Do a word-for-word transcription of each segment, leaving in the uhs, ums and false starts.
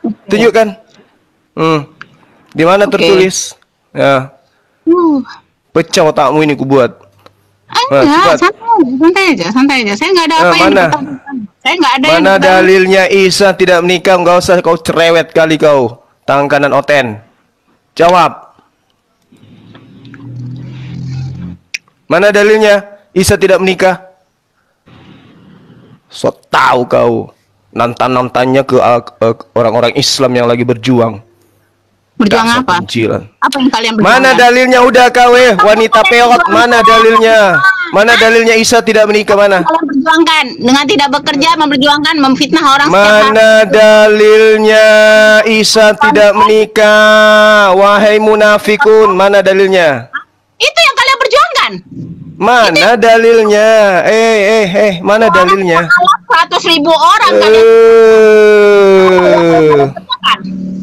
Tunjukkan. Hmm. Di mana Oke. tertulis? Ya. Uh. Pecah otakmu ini ku buat. Ah, Nah, enggak, cepat. santai, santai aja, santai aja. Saya nggak ada apa Eh, yang mana? bertentangan. Saya nggak ada yang Mana bertentangan. dalilnya Isa tidak menikah? Enggak usah kau cerewet kali kau. Tangan kanan Oten. Jawab. Mana dalilnya Isa tidak menikah? So tahu kau. Nantan-nantannya ke uh, orang-orang Islam yang lagi berjuang. Berjuang Dasar apa? pencilan. Apa yang kalian berjuang? Mana dalilnya udah kau eh wanita peot, mana dalilnya? Mana dalilnya Isa tidak menikah mana? Kalian perjuangkan dengan tidak bekerja, memperjuangkan, memfitnah orang setiap hari. Mana dalilnya Isa tidak menikah? Wahai munafikun, mana dalilnya? Itu yang kalian perjuangkan. Mana dalilnya? Eh eh eh, mana dalilnya? Seratus ribu orang kalian Eh. perjuangkan.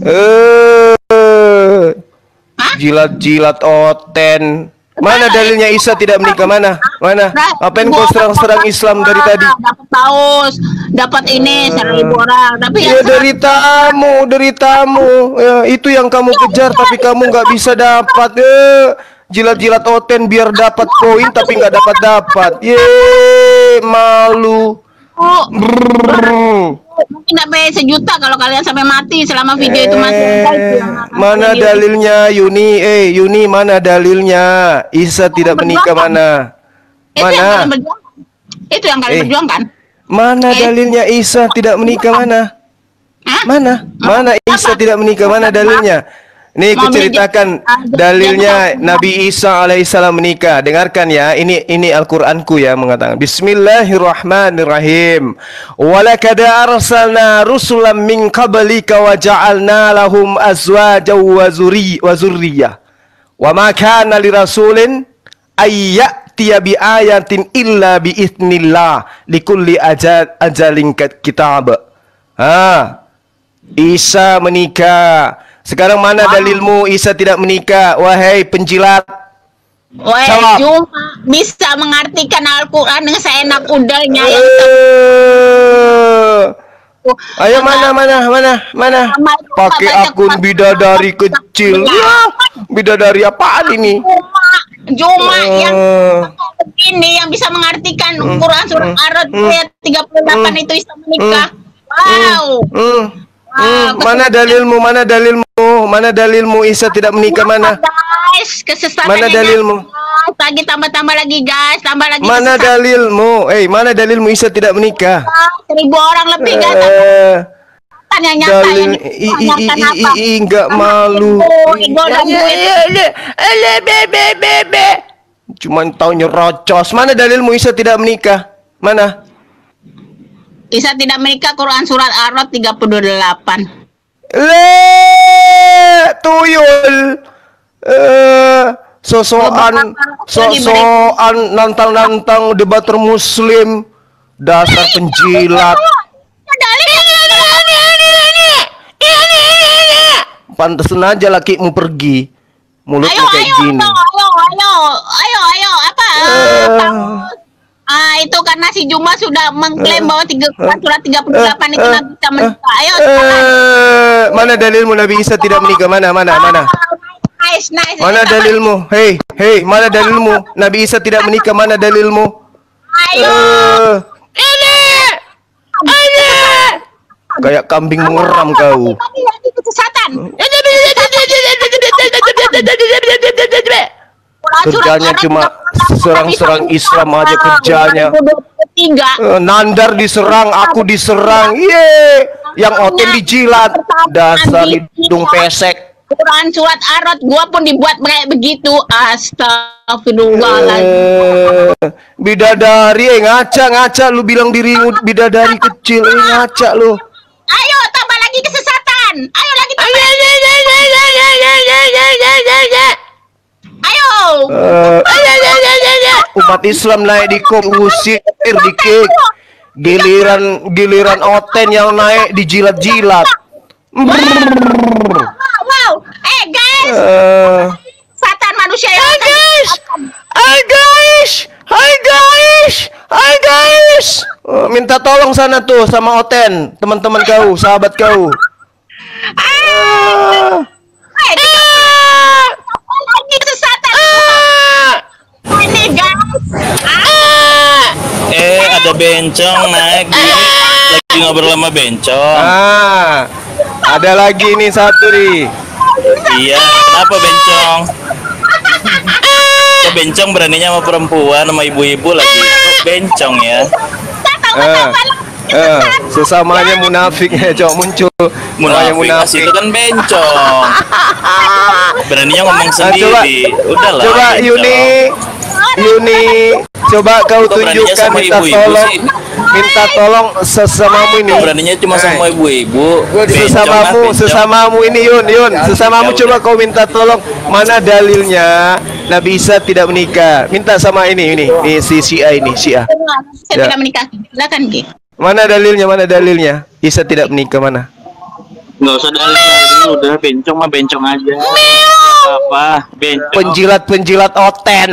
Eh. Hah? Jilat-jilat Oten. Mana dalilnya Isa tidak menikah? Mana? Mana? Apa yang kau serang-serang Islam dari tadi? Dapat paus, dapat ini seribu orang. Tapi Ya yang dari tamu, dari tamu. Ya, itu yang kamu kejar tapi kamu nggak bisa dapat. Eh, jilat-jilat Oten biar dapat poin tapi nggak dapat dapat. Ye, malu. Oh, Brrr. mungkin sampai sejuta kalau kalian sampai mati selama video itu masih ada itu yang Eh, akan mana video. dalilnya Yuni? Eh, Yuni mana dalilnya? Isa tidak menikah mana? Itu yang kalian Mana? berjuangkan. Itu yang kalian Eh. perjuangkan. Mana Eh. dalilnya Isa tidak menikah mana? Hah? Mana? Mana Isa tidak menikah? Mana dalilnya? Nih aku Mau beli ceritakan jas- dalilnya jas- Nabi Isa alaihissalam menikah. Dengarkan ya, ini ini Al-Qur'anku ya mengatakan Bismillahirrahmanirrahim. Walaqad arsalna rusulan min qablika wa ja'alna lahum azwajan wa zurri wa zurriyyah. Wa ma kana lirasulin ay ya'tiya bi ayatin illa bi idznillah likulli ajal ajalin kitab. Ha. Isa menikah. Sekarang mana dalilmu Isa tidak menikah? Wahai penjilat. Weh, Jawab. cuma bisa mengartikan Al-Quran dengan seenak udahnya yang Eh, Ayo mana mana mana mana? Pakai akun bidadari kecil. Ya, bidadari apaan ini? cuma cuma yang Eh, ini yang bisa mengartikan Hmm. Quran surat Ar-Rod ayat tiga puluh delapan itu Isa menikah. Wow. hmm, hmm, mana dalilmu? Mana dalilmu? Mana dalilmu Isa tidak menikah mana? Guys, kesesatan. Mana dalilmu? Lagi tambah-tambah lagi guys, tambah lagi Mana kesesatan. dalilmu? Eh, mana dalilmu Isa tidak menikah? Seribu orang lebih guys. Eh, Apa yang nyata dalil yang i i i ditanyakan i apa? i enggak malu. Ego dan duit. Cuman tahu nyerocos. Mana dalilmu Isa tidak menikah? Mana? Isa tidak menikah Quran surat Ar-Rod tiga puluh delapan. Le tuyul. Eh, sosokan sosokan nantang-nantang debater muslim. Dasar penjilat. Pantesan aja lakimu pergi. Mulutmu Ayo, kayak ayo, gini. ayo, ayo, ayo, ayo, apa? Eh. Ah, itu karena si Juma sudah mengklaim bahwa tiga surat tiga puluh delapan itu Eh. Nabi bisa menikah. Ayo, Eh, mana dalilmu Nabi Isa tidak menikah? Mana, mana, mana? nice, nice. Mana Kita dalilmu? Hei, hei, mana dalilmu? Nabi Isa tidak menikah, mana dalilmu? Ayo. Eh, ini, ini. Kayak kambing mengeram kau. Tadi lagi kesesatan. Kerjanya cuma serang-serang Islam aja kerjanya. Tiga. Eh, Nandar diserang, aku diserang. Ye, yang Oten dijilat. Dasar hidung pesek. Quran surat Ar-Rod gua pun dibuat kayak begitu. Astagfirullahaladzim. Eh, bidadari, eh, ngaca, ngaca. Lu bilang dirimu bidadari kecil, eh, ngaca lu. Ayo tambah lagi kesesatan. Ayo lagi tambah. Ayo. Eh, umat Islam naik di kok usir di kick. Giliran giliran Oten yang naik dijilat-jilat. Brrrr. Wow, wow. Eh guys, Eh, kesesatan manusia yang guys, hai guys, hai guys, hai guys. Eh, minta tolong sana tuh sama Oten, teman-teman kau, sahabat kau. Eh, lagi kesesatan. Ini guys. Eh, ada bencong naik gini. Lagi ngobrol sama bencong. Ah, ada lagi nih satu nih. Iya, apa bencong? Kok bencong beraninya sama perempuan, sama ibu-ibu lagi? Kok bencong ya? Ah, ah, sesamanya munafiknya cok muncul. Sesamanya Munafik, itu kan bencong. Beraninya ngomong Ah, coba, sendiri. Udahlah. coba bencong. Yuni, Yuni, coba kau Kok beraninya tunjukkan sama minta ibu-ibu tolong, sih? minta tolong sesamamu ini. Beraninya cuma sama ibu-ibu. Bencong lah, Sesamamu, bencong. sesamamu ini Yun, Yun, sesamamu Ya coba udah. kau minta tolong. Mana dalilnya Nabi Isa tidak menikah? Minta sama ini, ini, ini si Syiah ini, Syiah. Saya Ya. tidak menikah. Silakan, Ki. Mana dalilnya? Mana dalilnya? Isa tidak menikah mana? Nggak usah dalil ini udah bencong mah bencong aja. Apa? Bencong. Penjilat-penjilat oten.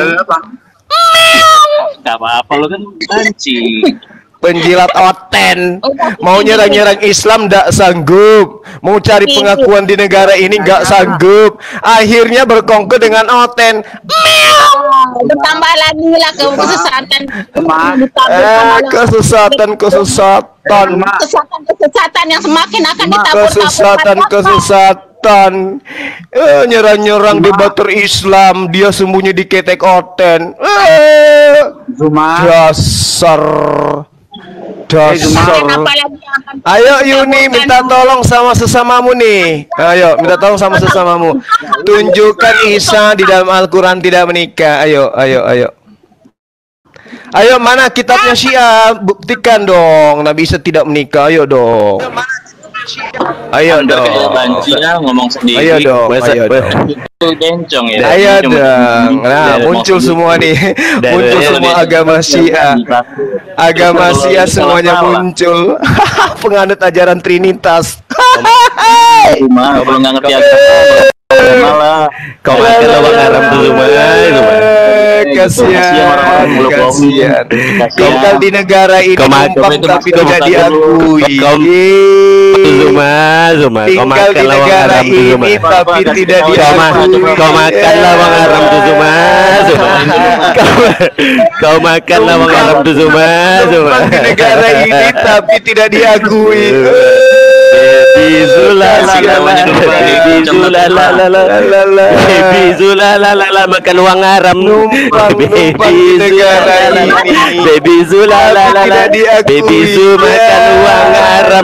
Gak apa-apa lo kan banci. Penjilat oten. Mau nyerang-nyerang Islam ndak sanggup. Mau cari pengakuan di negara ini nggak sanggup. Akhirnya berkongkol dengan oten. Bertambah lagi lah ke kesesatan. Eh, kesesatan, kesesatan. Kesesatan, kesesatan yang semakin akan ditabur-taburkan. Kesesatan, kesesatan. Eh, nyerang-nyerang debater Islam. Dia sembunyi di ketek oten. Eh, dasar. Dasar. Apa lagi yang akan Ayo Yuni, minta tolong sama sesamamu nih. Ayo, minta tolong sama sesamamu. Tunjukkan Isa di dalam Al-Quran tidak menikah. Ayo, ayo, ayo. Ayo, mana kitabnya Syiah? Buktikan dong, Nabi Isa tidak menikah. Ayo dong. Ayo Anda kayak dong. banci lah ngomong sendiri. Ayo dong, ayo dong. Itu bencong ya. Ayo Cuma- dong. Nah, Dari muncul mau- semua nih. dari- Muncul dari- semua dari- agama Syiah. Agama Syiah semuanya muncul. Penganut ajaran Trinitas. Cuma kalau nggak ngerti agama malah Kau makan lawang haram dulu mah. Kasihan, kasihan. Kau kan di negara ini numpang tapi tidak diakui. Zuma, Zuma, kau Tinggal makan di lawang negara haram tuh Zuma. ini tapi tidak Kau, ma diakui. kau makan lawang haram tuh Zuma, Zuma. Kau, kau makan lawang haram tuh Zuma, Zuma. Numpang di negara ini tapi tidak diakui. Baby Zula la la la, Baby Zula la la la, Baby Zula la la la, makan uang haram. Numpang, numpang di negara ini. Baby Zula la la la, Baby Zu makan uang haram.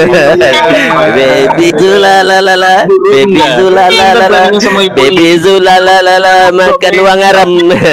Baby Zula la la la, Baby Zula la la la, Baby Zula la la la, makan uang haram.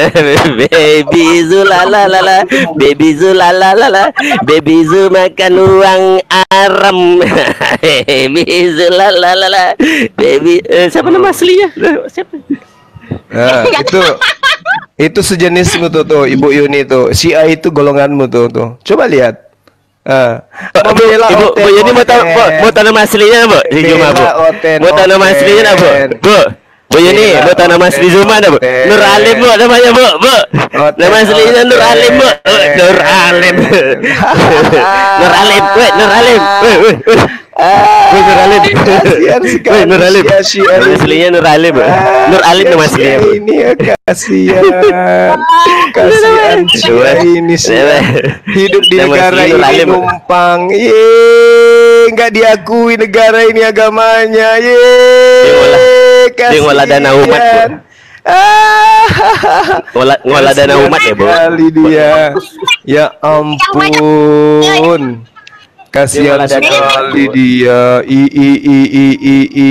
Baby Zula la la la, Baby Zula la la la, Baby Zu makan uang haram. Baby Zula la la la, Baby eh, siapa nama aslinya? Siapa? Nah, itu itu sejenismu tuh tuh Ibu Yuni tuh. Syiah itu golonganmu tuh tuh. Coba lihat. Ah, Bu, Ibu, Bu Yuni mau tahu Bu, mau tahu nama aslinya Bu? Si Zuma Bu. Mau tahu nama aslinya Bu? Bu. Bu Yuni, mau tahu nama asli Zuma Bu? Nur Alim Bu namanya Bu, Bu. Nama aslinya Nur Alim Bu. Nur Alim. Nur Alim, weh, Nur Alim. Weh, weh, weh. Weh, Nur Alim. Kasihan sekali. Weh, Nur Alim. Syiah-Syiah Nama ini. aslinya Nur Alim Bu. Nur Alim nama aslinya Bu. Ini ya kasihan. Kasihan Syiah ini sih. Hidup di Nama negara aslinya Nur ini Alim, Bu. numpang. Yeay, nggak diakui negara ini agamanya. Dia ngolah- Yeay, dia ngolah dana umat, Bu. kasihan. Ah, Ngolah ngolah dana umat ya Bu. Kali dia. Ya ampun. Kasihan Dia malah dana sekali dia. I i i i i i.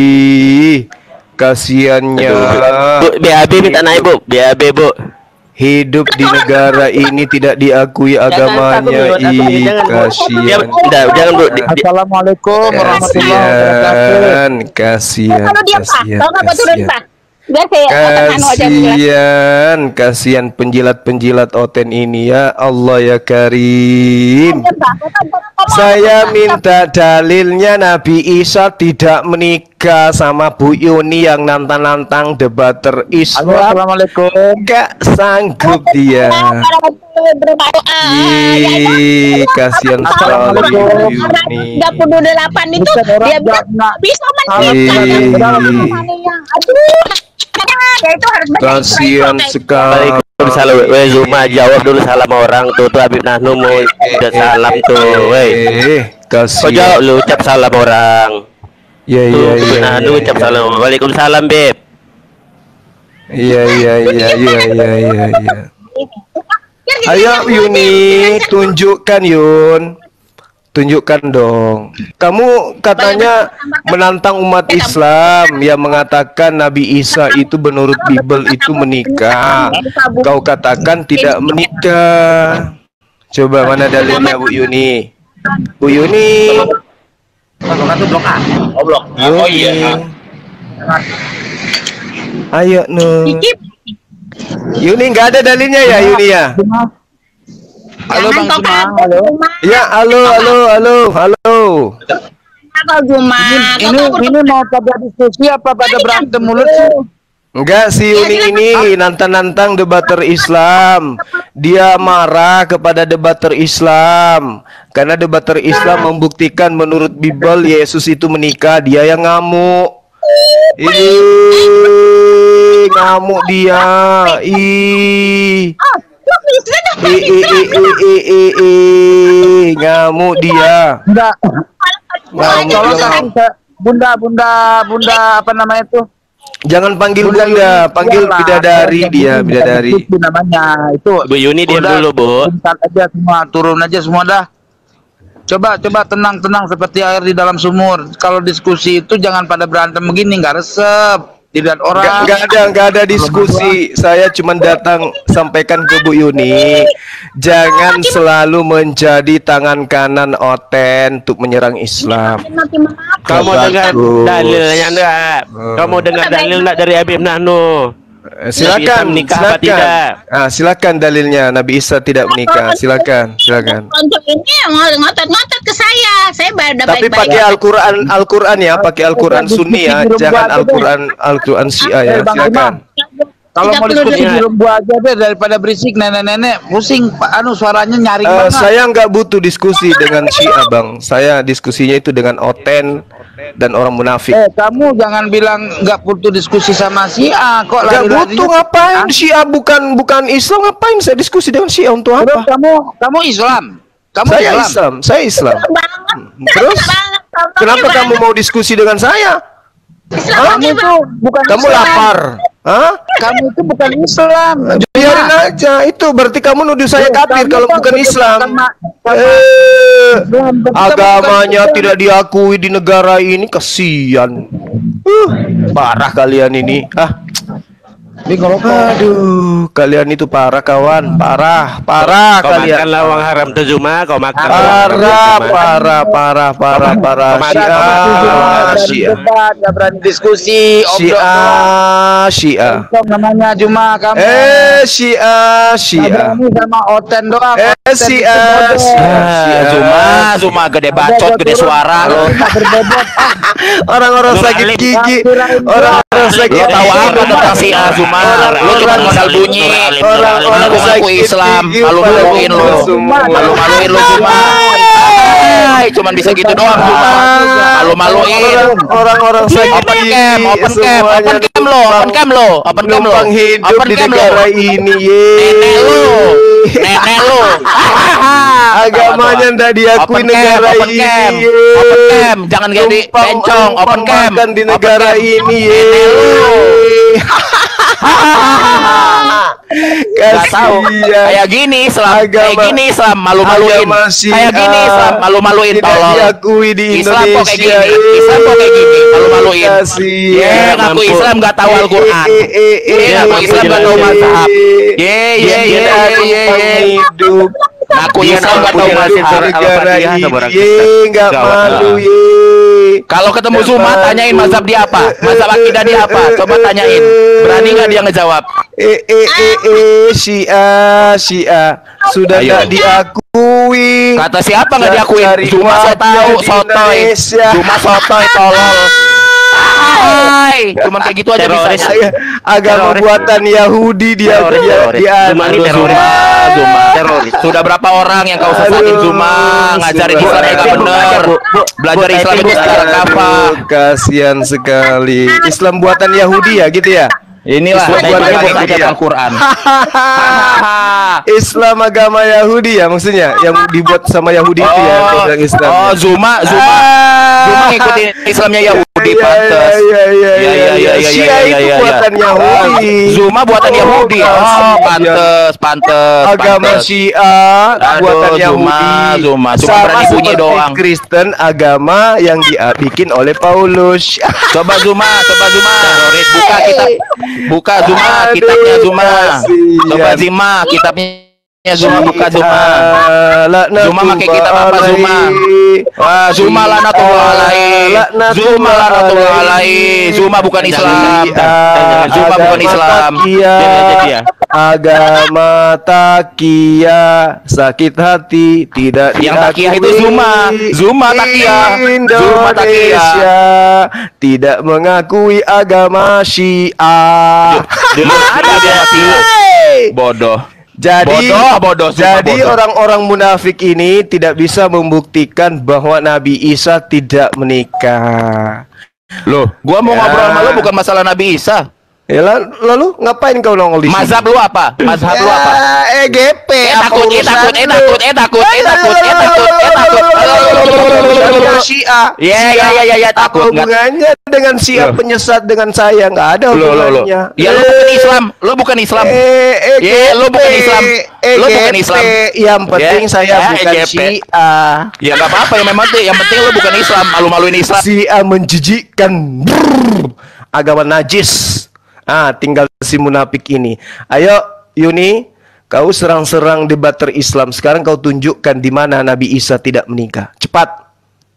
Kasiannya. Bu, B A B minta naik Bu, B A B Bu. Hidup di negara ini tidak diakui agamanya. Ih, Ya, kasihan. udah, jangan Bu. Di- di- Assalamualaikum warahmatullahi wabarakatuh. Kasihan, kasihan, Kalau dia Pak, kasihan, kalau nggak mau turun kasihan. Pak. Biar saya otak anu aja bulan. Kasihan, kasihan penjilat-penjilat oten ini ya Allah ya Karim. Saya minta dalilnya Nabi Isa tidak menikah sama Bu Yuni yang nantang-nantang debater Halo, Islam. assalamualaikum. Gak sanggup dia. Berdoa. Ih, kasihan sekali Bu Yuni. tiga puluh delapan itu Bukan orang dia bilang nggak- bisa Ya itu harus baca Kasihan sekali. Waalaikumsalam. Weh Zuma jawab dulu salam orang tuh tuh Habib Nahnu mau udah salam tuh. Weh. Eh, Kau kasihan. jawab lu ucap salam orang. Iya iya Tuh iya. Nahnu ucap salam. Waalaikumsalam Beb. Iya iya iya iya iya iya iya. Ayo Yuni, tunjukkan Yun. Tunjukkan dong. Kamu katanya menantang umat Islam yang mengatakan Nabi Isa itu menurut Bible itu menikah. Kau katakan tidak menikah. Coba mana dalilnya Bu Yuni? Bu Yuni. Oh iya. Ayo nu. Yuni nggak ada dalilnya ya Yuni ya? Halo Bang Suma, halo. Ya, halo, halo, halo, halo. Kalau Juma, Ini ini mau pada diskusi apa pada berantem mulut sih? Enggak, si Yuni ini nantang-nantang debater Islam. Dia marah kepada debater Islam karena debater Islam membuktikan menurut Bible Yesus itu menikah. Dia yang ngamuk. Ih, ngamuk dia. Ih. I, i, i, i, i, i, i. Ngamuk dia. Enggak. Ngamuk Tolong dia. kasih bunda, bunda, bunda apa namanya itu? Jangan panggil bunda, panggil Iyalah, bidadari yang dia, penting bidadari. itu namanya itu. Bu Yuni diam Bunda, dulu, Bu. bentar aja semua, turun aja semua dah. Coba, coba tenang-tenang seperti air di dalam sumur. Kalau diskusi itu jangan pada berantem begini, nggak resep. Dilihat Nggak, orang. nggak ada, nggak ada diskusi. Saya cuma datang sampaikan ke Bu Yuni, jangan selalu menjadi tangan kanan Oten untuk menyerang Islam. Kamu Bagus. dengar dalilnya enggak? Kamu dengar dalil enggak dari Habib Nahnu? Eh, Silakan, Nabi Isa menikah apa silakan. tidak? Ah, silakan dalilnya. Nabi Isa tidak menikah. Silakan, silakan. Untuk ini ngotot-ngotot ke saya. Saya baru Tapi pakai Al-Quran, Al-Quran ya, pakai Al-Quran Sunni ya, jangan Al-Quran, Al-Quran Syiah ya. Silakan. Kalau mau diskusi detik. di rumah aja deh daripada berisik nenek-nenek pusing Pak anu suaranya nyaring Eh, banget. saya nggak butuh diskusi dengan Syiah, Bang. Saya diskusinya itu dengan Oten dan orang munafik. Eh kamu jangan bilang nggak butuh diskusi sama si A kok Nggak lari-larinya butuh, ngapain? Syiah bukan bukan Islam, ngapain saya diskusi dengan Syiah untuk Terus apa? kamu kamu Islam. Kamu Saya Islam. Islam, saya Islam. Terus kenapa kamu mau diskusi dengan saya? Kamu itu bukan Kamu Islam. lapar? Hah? Kamu itu bukan Islam. Biarin aja, itu berarti kamu nuduh saya kafir Kamu kalau kan bukan betul Islam. sama- sama- Eh, Islam, tapi kamu agamanya bukan tidak diakui di negara ini, kasihan. Uh, parah kalian ini. Ah, aduh, kalian itu parah kawan, parah, parah Kau makan kalian. lawang haram tuh Zuma, kau makan lawang Parah, haram Zuma. parah, parah, parah, parah. Kau makan, Syiah, kau makan, kau makan. Syiah, Debat, nggak berani diskusi. Syiah, Syiah. Obrol namanya cuma kamu. Eh, Syiah, Nggak Syiah. berani sama Oten doang. Eh, Oten si itu A, bodoh. si A. Ah, Zuma, Zuma gede bacot, gede suara lo. Nggak berbobot. Ah, Orang-orang Nur sakit Alim. gigi, orang-orang sakit Lo tahu gigi. apa tentang si A Zuma? Lo cuma modal bunyi. Orang-orang Ngaku ngaku sakit Islam, gigi malu-maluin pada lo. semua. Malu-maluin lo Zuma. Hai, cuman bisa gitu doang Zuma. Malu-maluin. Orang- Orang-orang sakit Open gigi cam, open cam, semuanya open cam lo, open cam lo, open cam lo, numpang hidup open di cam lo. negara ini. Ye. Nenek lo, nenek lo. Agamanya ndak diakui Open cam, negara open ini. cam, Ye. open cam, jangan jadi Numpang- bencong, open numpang cam, makan di open negara cam. ini. Ye. Nenek lo. Gak tahu Kasihan. kayak gini Islam, kayak Agama- gini Islam malu-maluin, Agama Syiah kayak gini Islam malu-maluin tidak tolol. diakui di Islam kok kayak Indonesia. gini, Islam kok kayak gini, malu-maluin. Kasihan. Ye, ngaku Islam gak tahu Al-Quran. Eh, eh, eh, Ye, ngaku eh, Islam gak tahu eh, mazhab. eh, Ye, ye, Dia ye, tidak ye, ye, numpang ye. hidup. Ngaku Dia Islam gak tahu numpang hidup mazhab. di negara Al-Fatihah ini. sebarang Ye, nggak Gawat. malu ye. Kalau ketemu Nggak Zuma, malu. tanyain mazhab dia apa, mazhab akidah dia apa, coba tanyain. Berani nggak dia ngejawab? Eh eh eh eh Syiah Syiah sudah Ayo. tidak diakui. Kata siapa nggak diakuin? Cari Zuma so wajah tahu, di sotoy. Indonesia. Zuma sotoy, tolol. Hai, cuman kayak gitu aja bisa. Agama Teroris. buatan Yahudi dia Teroris, dia teroris. dia Zuma ini teroris. Zuma. Teroris. Sudah berapa orang yang kau sesatin Zuma? Ngajarin Islam yang nggak benar. Belajar Islam itu secara apa? Kasihan sekali. Islam buatan Yahudi ya gitu ya. Inilah Islam buatan Yahudi Yahudi. Al-Quran. Islam agama Yahudi ya maksudnya yang dibuat sama Yahudi itu ya. Orang Islam. Oh, Zuma, Zuma. Zuma ngikutin Islamnya Yahudi, Iya, pantes. iya, iya, Iya, iya, iya, iya, Syiah iya, itu iya, buatan iya. Yahudi. Zuma buatan Oh, Yahudi. Oh, kasihan. pantes, pantes. Agama pantes. Syiah Aduh, buatan Zuma, Yahudi. Zuma. Cuma Sama berani bunyi seperti doang. Kristen agama yang dibikin oleh Paulus. Coba Zuma, coba Zuma. Teroris, buka kitab. Buka Zuma, Aduh, kitabnya Zuma. kasihan. Coba Zima, kitabnya Zuma, buka Zuma. Ah, laknatullah Zuma pakai kitab apa Zuma? alaihi. Wah, Zuma lanatullah alaihi. Laknatullah Zuma lanatullah alaihi. alaihi. Zuma bukan Islam. Ah, Zuma bukan agama Islam. takia, Jadi aja dia. agama takia, sakit hati tidak Yang takia itu diakui. Zuma. Zuma takia. Zuma takia. Indonesia tidak mengakui agama Syiah. Dulu ada dia takia. Bodoh. Jadi, Bodoh, bodoh, sumpah jadi bodoh. orang-orang munafik ini tidak bisa membuktikan bahwa Nabi Isa tidak menikah. Loh, gua mau Ya. ngobrol sama lu bukan masalah Nabi Isa. Ya, la- lalu ngapain kau nongol di sini? Mazhab lu apa? Mazhab lu apa? Ya, E G P. Eh apa takut, eh urusan takut, eh lu? takut, eh takut, eh takut, eh takut, eh takut. Syariah Syiah. Ya, ya, ya, ya, ya, Apa takut nggak? hubungannya dengan Syiah Loh. penyesat dengan saya? Nggak ada Lo, lo, lo. hubungannya. Ya lu bukan Islam, lu bukan Islam. Eh, E G P. Ya, lu bukan Islam. Lu bukan Islam. Yang penting Ya, saya ya, bukan E G P. Syiah. Ya nggak apa-apa, yang memang yang penting lu bukan Islam, malu-maluin Islam. Syiah menjijikkan. Brrr. Agama najis. Ah, tinggal si munafik ini. Ayo, Yuni, kau serang-serang debater Islam. Sekarang kau tunjukkan di mana Nabi Isa tidak menikah. Cepat.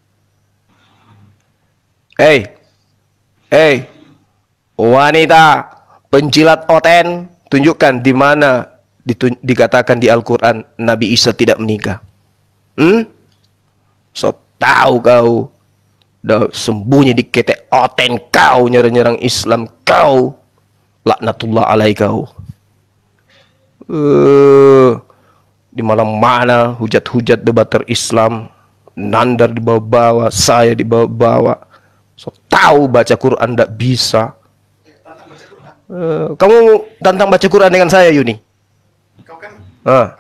Hei. Hei. Wanita pencilat oten, tunjukkan di mana ditun- dikatakan di Al-Qur'an Nabi Isa tidak menikah. Hmm? So tahu kau. Dah sembunyi di ketek oten kau, nyerang-nyerang Islam kau. Laknatullah alaih kau. Uh, di mana-mana hujat-hujat debater Islam, Nandar dibawa-bawa, saya dibawa-bawa. So tahu baca Quran ndak bisa. Uh, kamu tantang baca Quran dengan saya, Yuni? Kau kan ah.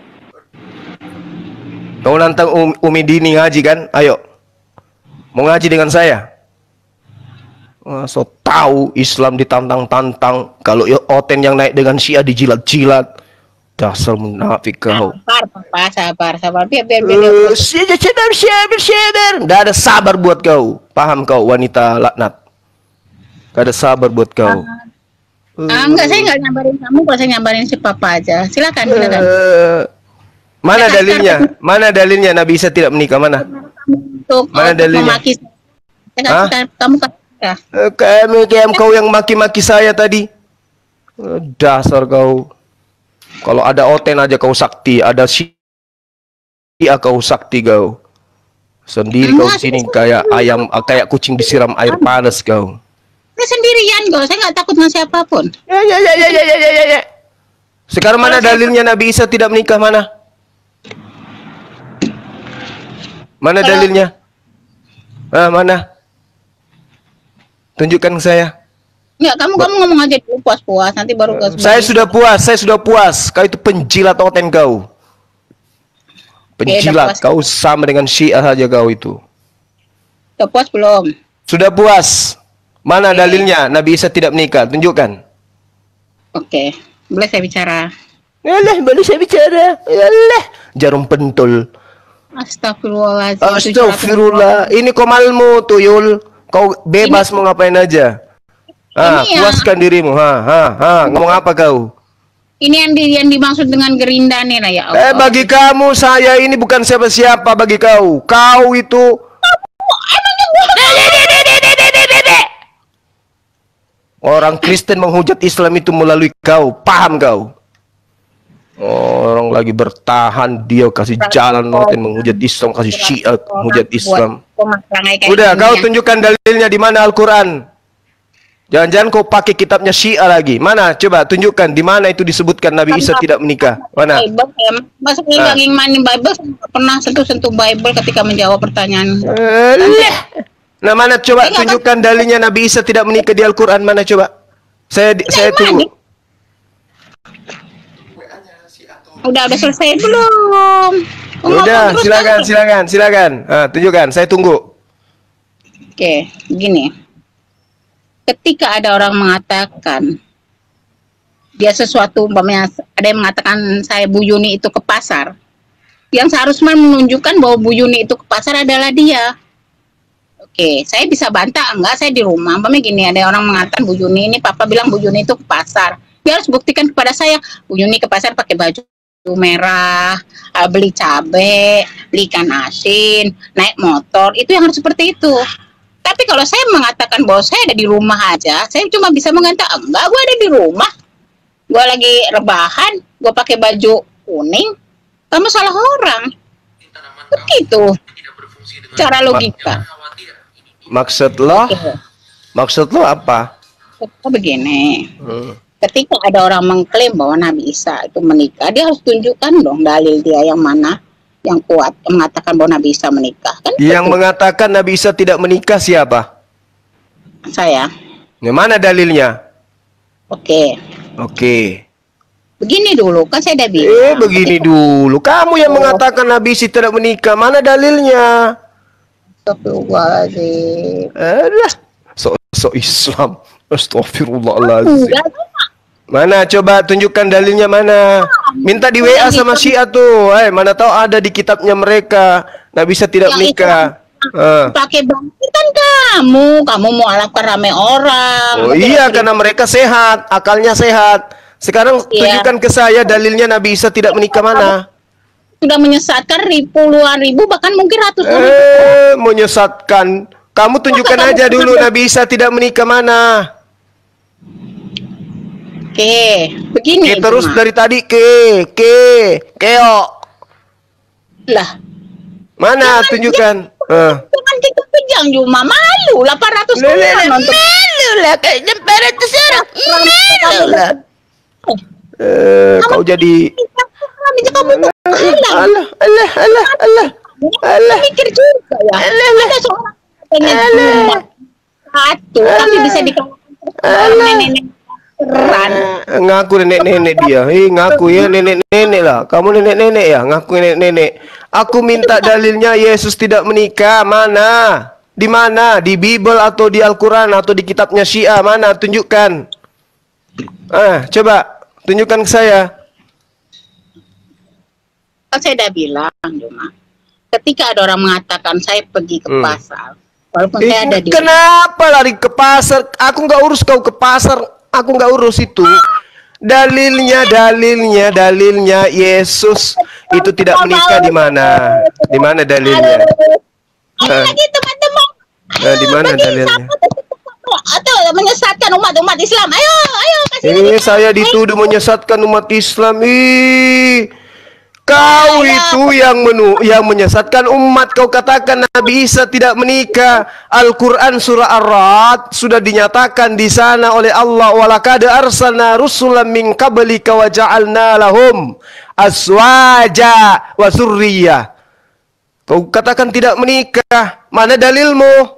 Kamu nantang um, Umi Dini ngaji kan? Ayo. Mau ngaji dengan saya? Wah, so tahu Islam ditantang-tantang. Kalau ya oten yang naik dengan Syiah dijilat-jilat. Dasar munafik kau. Sabar, Papa, sabar, sabar. Biar, biar, biar. Uh, Sabar, sabar, sabar, sabar. Nggak ada sabar buat kau. Paham kau, wanita laknat? Nggak ada sabar buat kau. Ah, enggak, saya enggak nyambarin kamu, kalau saya nyambarin si Papa aja. Silakan, silakan. Uh, mana dalilnya? Mana dalilnya Nabi Isa tidak menikah? Mana? Untuk Mana untuk dalilnya? memaki saya. Saya Hah? nggak suka- kamu kan ya. Eh, Kamu kayak kau yang maki-maki saya tadi. Eh, Dasar kau. Kalau ada oten aja kau sakti, ada Syiah kau sakti kau. Sendiri kau Enggak, sini saya- kayak ayam, kayak kucing disiram air panas kau. Saya sendirian kok, saya nggak takut dengan siapapun. Ya ya ya ya ya ya ya ya. Sekarang mana dalilnya Nabi Isa tidak menikah, mana? Mana Kalau- dalilnya? Ah, mana? Tunjukkan ke saya. Enggak, kamu kamu ngomong aja dulu puas-puas, nanti baru ke Saya sudah puas, saya sudah puas. Kau itu penjilat oten kau. Penjilat, puas. kau sama dengan Syiah saja kau itu. Udah puas belum? Sudah puas. Mana dalilnya Nabi Isa tidak menikah? Tunjukkan. Oke, boleh saya bicara? Yalah, boleh saya bicara. Yalah, jarum pentul. Astagfirullahaladzim. Astagfirullah. Ini komalmu, tuyul. Kau bebas mau ngapain aja. Ah, Ini ya. puaskan dirimu. Ha, ha, ha. Ngomong apa kau? Ini yang, di, yang dimaksud dengan gerinda nih lah ya Allah. Eh, bagi kamu saya ini bukan siapa-siapa bagi kau. Kau itu orang Kristen menghujat Islam itu melalui kau. Paham kau? Orang lagi bertahan, dia kasih jalan noten menghujat Islam, kasih Syiah menghujat Islam. Buat pemasangan kayak Udah, gini kau ya. tunjukkan dalilnya di mana Al-Quran. Jangan-jangan kau pakai kitabnya Syiah lagi. Mana? Coba tunjukkan di mana itu disebutkan Nabi Isa tidak menikah. Mana? Bible, ya. Masuk Ah. lagi main Bible, saya nggak pernah sentuh-sentuh Bible ketika menjawab pertanyaan. Eh, Nah, mana coba Saya nggak tunjukkan dalilnya Nabi Isa tidak menikah di Al-Qur'an, mana coba? Saya saya tunggu. Udah udah selesai belum? Ngomong Udah, terus silakan, kan? silakan, silakan. Ah, tunjukkan, saya tunggu. Oke, begini. Ketika ada orang mengatakan dia sesuatu, umpamanya ada yang mengatakan saya Bu Yuni itu ke pasar, yang seharusnya menunjukkan bahwa Bu Yuni itu ke pasar adalah dia. Oke, saya bisa bantah enggak, saya di rumah, umpamanya gini, ada orang mengatakan Bu Yuni ini, papa bilang Bu Yuni itu ke pasar, dia harus buktikan kepada saya Bu Yuni ke pasar pakai baju merah, beli cabai, beli ikan asin, naik motor, itu yang harus seperti itu. Tapi kalau saya mengatakan bahwa saya ada di rumah aja, saya cuma bisa mengatakan enggak, gue ada di rumah, gue lagi rebahan, gue pakai baju kuning, kamu salah orang. Begitu cara logika. Maksud lo? Maksud lo apa? Oh, begini, Hmm. ketika ada orang mengklaim bahwa Nabi Isa itu menikah, dia harus tunjukkan dong dalil dia yang mana yang kuat yang mengatakan bahwa Nabi Isa menikah. Kan Yang betul. mengatakan Nabi Isa tidak menikah siapa? Saya. Yang mana dalilnya? Oke. Oke. Begini dulu, kan saya udah bilang. Eh, begini dulu. Kamu yang mengatakan Nabi Isa tidak menikah, mana dalilnya? Astagfirullahaladzim. Alah, sok sok Islam. Astagfirullahaladzim. Enggak, Mana coba tunjukkan dalilnya mana? Minta di W A sama Syiah tuh. Eh, mana tahu ada di kitabnya mereka. Nabi Isa tidak Yang menikah. Ah. pakai bangkit kan kamu, kamu mau alahkan rame orang. Oh Kamu iya, tidak karena mereka sehat, akalnya sehat. Sekarang Iya. tunjukkan ke saya dalilnya Nabi Isa tidak menikah mana? sudah menyesatkan ribu, puluhan ribu, bahkan mungkin ratusan ribu. Eh, menyesatkan. Kamu tunjukkan Masa aja kamu dulu pernah- Nabi Isa tidak menikah mana? Oke, begini. Ke terus Cuma. dari tadi ke ke keo. Lah, Mana Jangan- tunjukkan? Eh. jangan kita pejang Juma, malu delapan ratus orang nonton. Malu lah kayak empat ratus orang. Malu lah. Eh, kau jadi Kami juga kamu tuh kalah. Allah Allah Allah Allah Allah. Mikir juga ya. Ada seorang pengen cuma satu, tapi bisa dikalahkan nenek-nenek keren. Eh, ngaku nenek-nenek dia. Eh, ngaku ya nenek-nenek lah. Kamu nenek-nenek ya? Ngaku nenek-nenek. Aku minta dalilnya Yesus tidak menikah. Mana? Di mana? Di Bible atau di Al-Quran atau di kitabnya Syiah? Mana? Tunjukkan. Ah, coba tunjukkan ke saya. Kan saya udah bilang cuma ketika ada orang mengatakan saya pergi ke Hmm. pasar, walaupun Eh, saya ada di kenapa lari ke pasar? Aku nggak urus kau ke pasar. Aku nggak urus itu. Dalilnya, dalilnya, dalilnya Yesus itu tidak menikah di mana? Di mana dalilnya? Ada Ah. lagi teman-teman. Nah, di mana Bagi dalilnya? siapa atau menyesatkan umat-umat Islam? Ayo, ayo kasih. Eh, saya dituduh menyesatkan umat Islam. Ih, kau itu yang menu, yang menyesatkan umat. Kau katakan Nabi Isa tidak menikah. Al-Quran surah Ar-Ra'd sudah dinyatakan di sana oleh Allah. Walaqad arsalna rusulan min qablika wa ja'alna lahum azwaja wa dzurriyyah. Kau katakan tidak menikah. Mana dalilmu?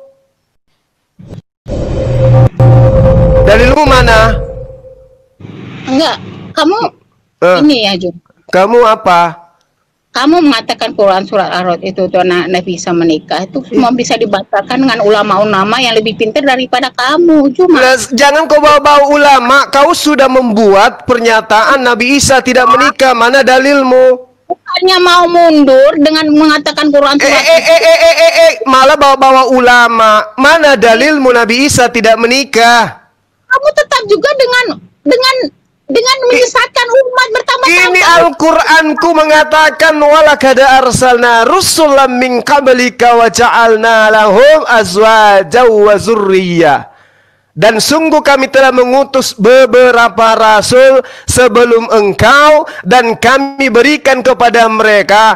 Dalilmu mana? Enggak, kamu Eh. ini ya Jun. Kamu apa? Kamu mengatakan Quran surat Ar-Ra'd itu tuh anak Nabi bisa menikah itu semua bisa dibatalkan dengan ulama-ulama yang lebih pintar daripada kamu. Cuma Lah, jangan kau bawa-bawa ulama. Kau sudah membuat pernyataan Nabi Isa tidak menikah. Mana dalilmu? bukannya mau mundur dengan mengatakan Quran Eh, surat eh, eh, eh, eh, eh, eh. Malah bawa-bawa ulama. Mana dalilmu Nabi Isa tidak menikah? kamu tetap juga dengan dengan dengan menyesatkan umat bertambah-tambah. Ini Al-Qur'anku mengatakan walaqad arsalna rusulan min qablika wa ja'alna lahum azwaja wa dzurriyyah. Dan sungguh kami telah mengutus beberapa rasul sebelum engkau dan kami berikan kepada mereka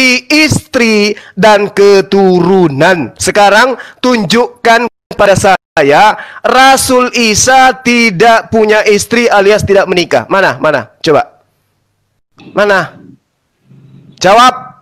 istri-istri dan keturunan. Sekarang tunjukkan pada saya saya Rasul Isa tidak punya istri alias tidak menikah? Mana? Mana? Coba. Mana? Jawab.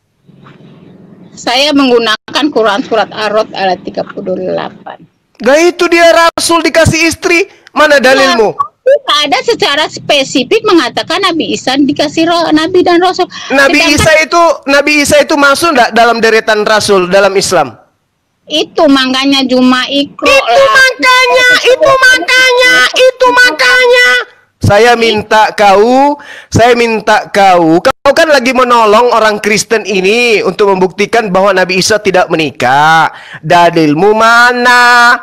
Saya menggunakan Quran surat Ar-Rod ayat tiga puluh delapan. Gak itu dia Rasul dikasih istri. Mana dalilmu? Tidak ada secara spesifik mengatakan Nabi Isa dikasih roh, Nabi dan Rasul. Nabi Sedangkan Isa itu Nabi Isa itu masuk enggak dalam deretan Rasul dalam Islam? itu makanya Juma Ikro Itu lah. makanya, itu makanya, itu makanya. Saya minta kau, saya minta kau, kau kan lagi menolong orang Kristen ini untuk membuktikan bahwa Nabi Isa tidak menikah. Dalilmu mana?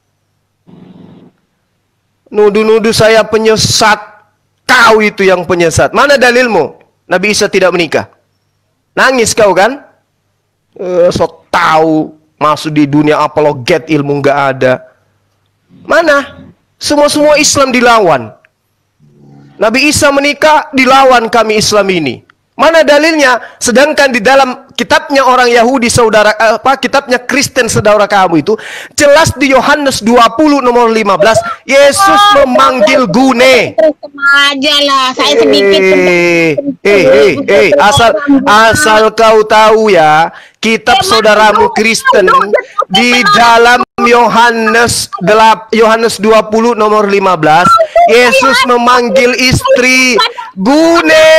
Nuduh-nuduh saya penyesat. Kau itu yang penyesat. Mana dalilmu? Nabi Isa tidak menikah. Nangis kau kan? Eh, so tahu masuk di dunia apologet ilmu nggak ada. Mana? Semua-semua Islam dilawan. Nabi Isa menikah dilawan kami Islam ini. Mana dalilnya? Sedangkan di dalam kitabnya orang Yahudi saudara apa kitabnya Kristen saudara kamu itu jelas di Yohanes dua puluh nomor lima belas Yesus memanggil Gune. Aja lah, saya sedikit. Eh, eh, eh, eh, asal asal kau tahu ya, kitab saudaramu Kristen di dalam Yohanes delap Yohanes dua puluh nomor lima belas Yesus memanggil istri Gune.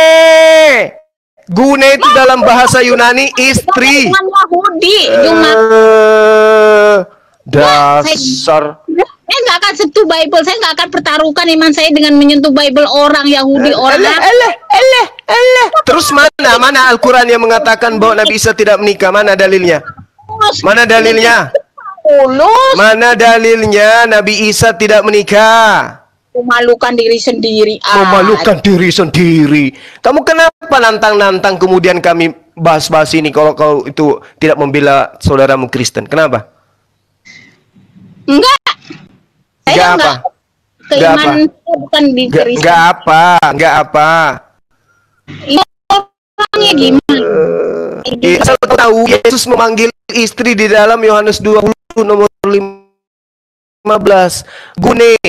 Gune itu dalam bahasa Yunani istri. Yahudi, cuma Uh, dasar. saya nggak akan sentuh Bible, saya nggak akan pertaruhkan iman saya dengan menyentuh Bible orang Yahudi orang. Eleh, eleh, eleh, eleh. Terus mana mana Al-Quran yang mengatakan bahwa Nabi Isa tidak menikah? Mana dalilnya? Mana dalilnya? Tulus, Mana dalilnya Nabi Isa tidak menikah? memalukan diri sendiri. Memalukan diri sendiri. Kamu kenapa nantang-nantang kemudian kami bahas-bahas ini kalau kau itu tidak membela saudaramu Kristen? Kenapa? Enggak. Saya Enggak apa? enggak. Enggak Keimanan apa? saya bukan di Enggak, Kristen. enggak apa, enggak apa. Ini orangnya gimana? Eh, asal kau tahu Yesus memanggil istri di dalam Yohanes dua puluh nomor lima belas. Gune.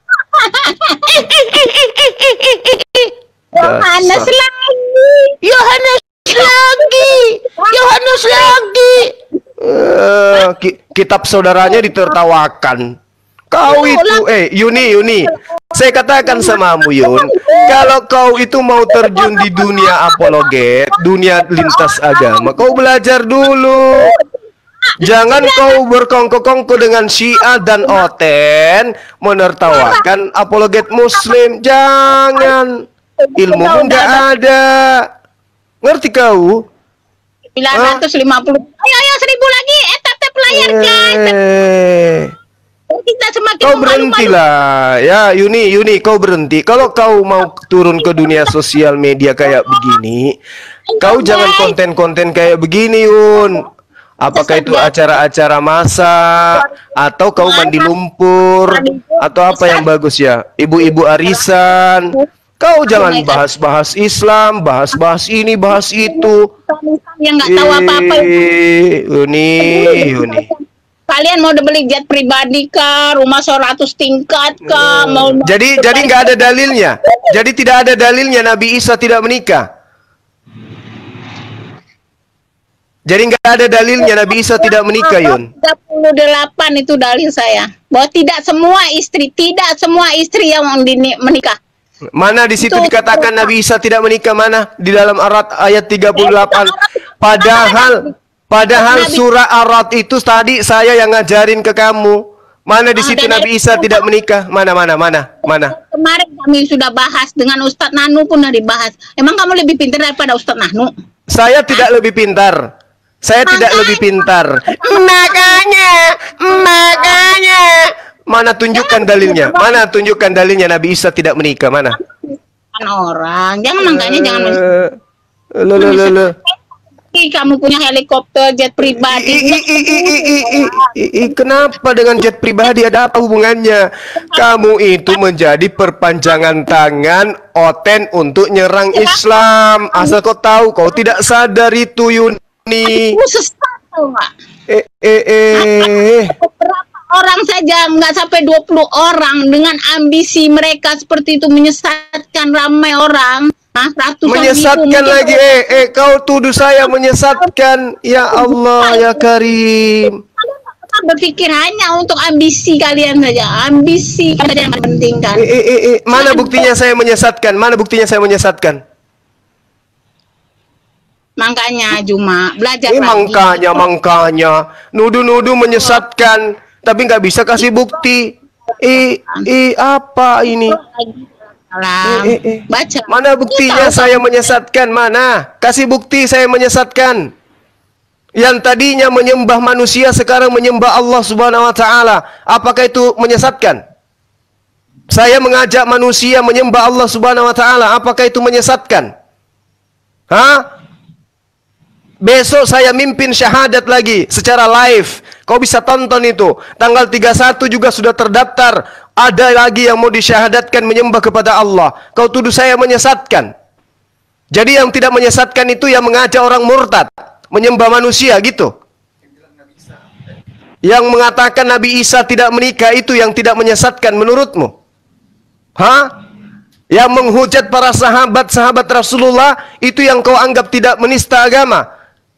Yohanes lagi. Yohanes lagi. Yohanes lagi. Eh, ki- kitab saudaranya ditertawakan. Kau itu, eh Yuni, Yuni, saya katakan samamu Yun, kalau kau itu mau terjun di dunia apologet, dunia lintas agama, kau belajar dulu. Jangan kau berkongko-kongko dengan Syiah dan Oten menertawakan apologet Muslim. Jangan, ilmu nggak ada. Ngerti kau? sembilan ratus lima puluh. Ayo, ayo, seribu lagi. Eh, tap-tap layar, guys. Eh. Kita semakin Kau memalu-malu. berhentilah ya Yuni, Yuni kau berhenti. Kalau kau mau turun ke dunia sosial media kayak begini, kau jangan konten-konten kayak begini Yun. Apakah itu acara-acara masak atau kau mandi lumpur atau apa yang bagus ya? Ibu-ibu arisan. Kau jangan bahas-bahas Islam, bahas-bahas ini, bahas itu. Yang nggak tahu apa-apa. Eh, Yuni, Yuni. Kalian mau beli jet pribadi kah? Rumah seratus tingkat kah? Mau Jadi jadi nggak ada dalilnya. Jadi tidak ada dalilnya Nabi Isa tidak menikah. Jadi nggak ada dalilnya Nabi Isa tidak menikah, Yun. tiga puluh delapan itu dalil saya. Bahwa tidak semua istri, tidak semua istri yang dini- menikah. Mana di situ dikatakan Nabi Isa tidak menikah? Mana? Di dalam Ar-Rad ayat tiga puluh delapan. Padahal padahal surah Ar-Rad itu tadi saya yang ngajarin ke kamu. Mana di situ Nabi Isa tidak menikah? Mana mana mana mana? Kemarin kami sudah bahas dengan Ustadz Nahnu pun sudah dibahas. Emang kamu lebih pintar daripada Ustadz Nahnu? Saya tidak lebih pintar. Saya tidak lebih pintar. Makanya, makanya. Mana tunjukkan dalilnya? Mana tunjukkan dalilnya Nabi Isa tidak menikah? Mana? Kan orang. Jangan makanya jangan. Eh, lo lo lo lo. Kamu punya helikopter jet I, pribadi. i, i, i, i, i, i, i, i, kenapa dengan jet pribadi ada apa hubungannya? Kamu itu menjadi perpanjangan tangan Oten untuk nyerang Islam. Asal kau tahu, kau tidak sadar itu Yuni. Kamu sesat tau nggak? Eh eh eh. Beberapa orang saja, nggak sampai dua puluh orang, dengan ambisi mereka seperti itu menyesatkan ramai orang. Hah, ratusan Menyesatkan ribu, lagi, eh, eh, kau tuduh saya menyesatkan. Ya Allah, ya Karim. Berpikir hanya untuk ambisi kalian saja, ambisi kalian yang pentingkan. Eh, eh, eh, eh, mana buktinya saya menyesatkan? Mana buktinya saya menyesatkan? Makanya Juma belajar Eh, lagi. makanya, makanya nuduh-nuduh menyesatkan, tapi nggak bisa kasih bukti. Eh, eh, apa ini? Salam. Eh, eh, eh. Baca. Mana buktinya Kita saya menyesatkan? Mana? Kasih bukti saya menyesatkan. Yang tadinya menyembah manusia sekarang menyembah Allah Subhanahu wa taala. Apakah itu menyesatkan? Saya mengajak manusia menyembah Allah Subhanahu wa taala. Apakah itu menyesatkan? Hah? Besok saya mimpin syahadat lagi secara live. Kau bisa tonton itu. Tanggal tiga puluh satu juga sudah terdaftar. Ada lagi yang mau disyahadatkan menyembah kepada Allah. Kau tuduh saya menyesatkan. Jadi yang tidak menyesatkan itu yang mengajak orang murtad menyembah manusia gitu. Yang mengatakan Nabi Isa tidak menikah itu yang tidak menyesatkan menurutmu? Hah? Yang menghujat para sahabat-sahabat Rasulullah itu yang kau anggap tidak menista agama?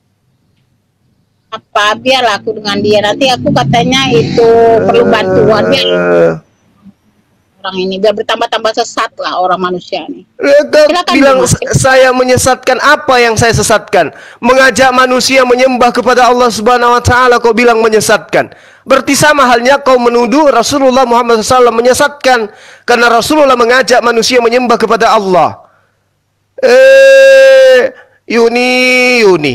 Apa, biarlah aku dengan dia, nanti aku katanya itu perlu bantuan biar orang ini biar bertambah-tambah sesat lah orang manusia nih. Kau Silakan, bilang Mas. saya menyesatkan. Apa yang saya sesatkan? Mengajak manusia menyembah kepada Allah Subhanahu wa taala, kau bilang menyesatkan. Berarti sama halnya kau menuduh Rasulullah Muhammad shallallahu alaihi wasallam menyesatkan karena Rasulullah mengajak manusia menyembah kepada Allah. Eh, Yuni, Yuni.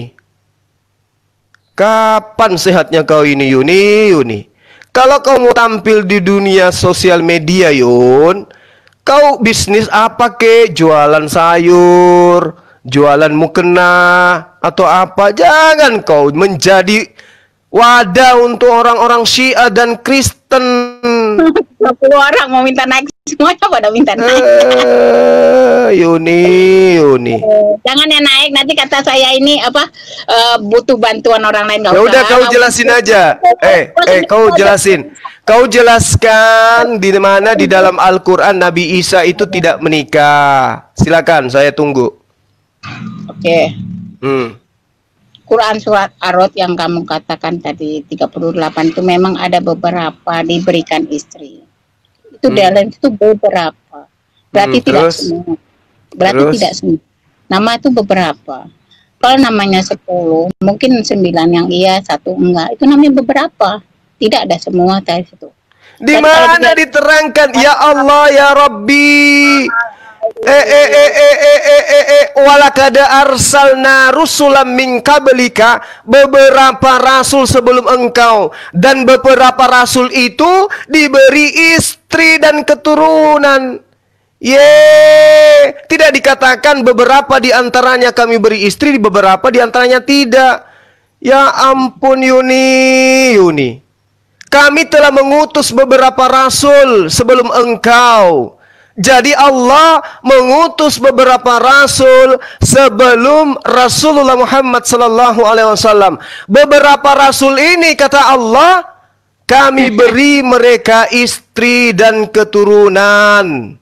Kapan sehatnya kau ini, Yuni, Yuni? Kalau kau mau tampil di dunia sosial media, Yun, kau bisnis apa ke? Jualan sayur, jualan mukena, atau apa? Jangan kau menjadi wadah untuk orang-orang Syiah dan Kristen. dua puluh orang mau minta naik, semuanya pada minta naik. Eh, Yuni, Yuni. Jangan ya naik, nanti kata saya ini apa eh, butuh bantuan orang lain. Nggak Ya udah usah. kau jelasin aja. Eh, eh kau jelasin. Kau jelaskan di mana di dalam Al-Qur'an Nabi Isa itu tidak menikah. Silakan, saya tunggu. Oke. Hmm. Quran surat Ar-Rod yang kamu katakan tadi tiga puluh delapan itu memang ada beberapa diberikan istri. Itu Hmm. dalam itu beberapa. Berarti Hmm, tidak terus? semua. Berarti Terus? tidak semua. Nama itu beberapa. Kalau namanya sepuluh, mungkin sembilan yang iya, satu enggak. Itu namanya beberapa. Tidak ada semua dari situ. Di Jadi kalau mana dia- diterangkan ya Allah ya Rabbi? Eh eh eh eh eh eh eh eh walakad arsalna rusulam min qablika, beberapa rasul sebelum engkau, dan beberapa rasul itu diberi istri dan keturunan. Ye, tidak dikatakan beberapa di antaranya kami beri istri, beberapa di antaranya tidak. Ya ampun Yuni, Yuni. Kami telah mengutus beberapa rasul sebelum engkau. Jadi Allah mengutus beberapa rasul sebelum Rasulullah Muhammad sallallahu alaihi wasallam. Beberapa rasul ini kata Allah, kami beri mereka istri dan keturunan.